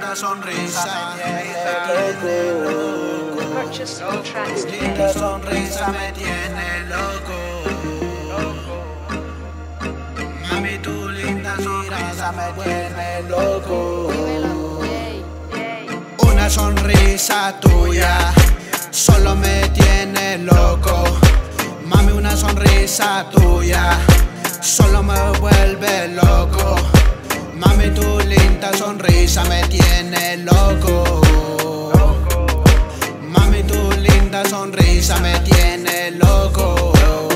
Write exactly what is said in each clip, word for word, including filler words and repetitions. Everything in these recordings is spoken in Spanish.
linda sonrisa Purchase all tracks Tu linda sonrisa me tiene loco. Mami, tu linda sonrisa me tiene loco. Una sonrisa tuya solo me tiene loco. Mami, una sonrisa tuya solo me vuelve loco. Mami, tu linda sonrisa me tiene loco. Mami, tu linda sonrisa me tiene loco.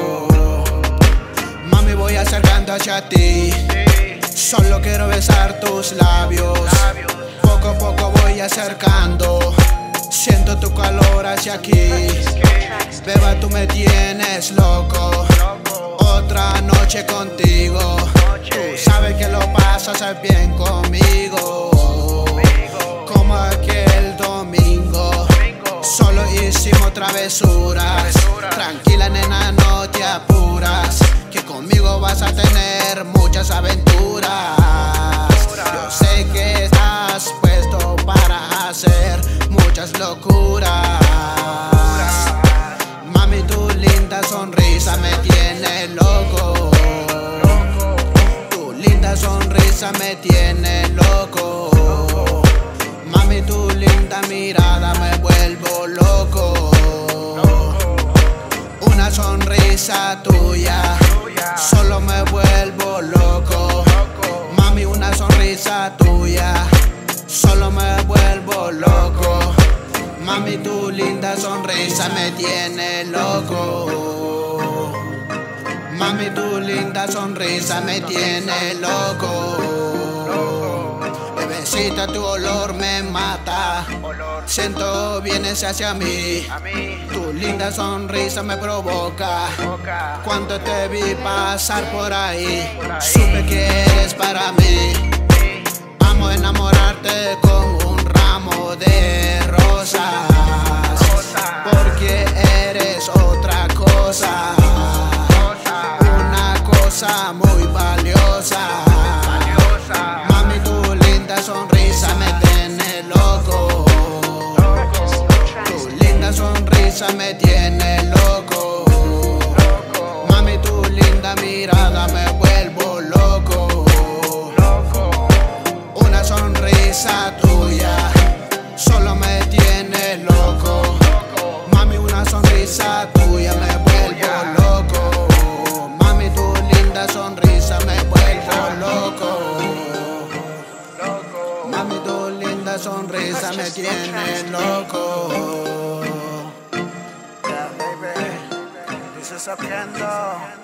Mami, voy acercando hacia ti, solo quiero besar tus labios. Poco a poco voy acercando, siento tu calor hacia aquí. Beba, tú me tienes loco. Otra noche contigo, tú sabes que lo pasas bien conmigo. Como aquel domingo, solo hicimos travesuras. Tranquila, nena, no te apuras, que conmigo vas a tener muchas aventuras. Yo sé que estás puesto para hacer muchas locuras. Mami, tu linda sonrisa me tiene loco. Tu linda sonrisa me tiene loco. Mami, tu linda mirada me vuelvo loco. Una sonrisa tuya solo me vuelvo loco. Mami, una sonrisa tuya solo me vuelvo loco. Mami, tu linda sonrisa me tiene loco. Mami, tu linda sonrisa me tiene loco. Bebecita, tu olor me mata. Siento vienes hacia mí. Tu linda sonrisa me provoca. Cuando te vi pasar por ahí, supe que eres para mí. Amo enamorarte con un ramo de rosas, porque eres otra cosa, una cosa muy valiosa. Mami, tu linda sonrisa me tiene loco. Tu linda sonrisa me tiene loco. Mami, tu linda mirada me vuelvo loco. Una sonrisa tuya solo me tiene loco. Mami, una sonrisa tuya me vuelvo loco. Mami, tu linda sonrisa me vuelvo loco. Mami, tu linda sonrisa me tiene loco. Yeah, baby, this is Aprendiendo.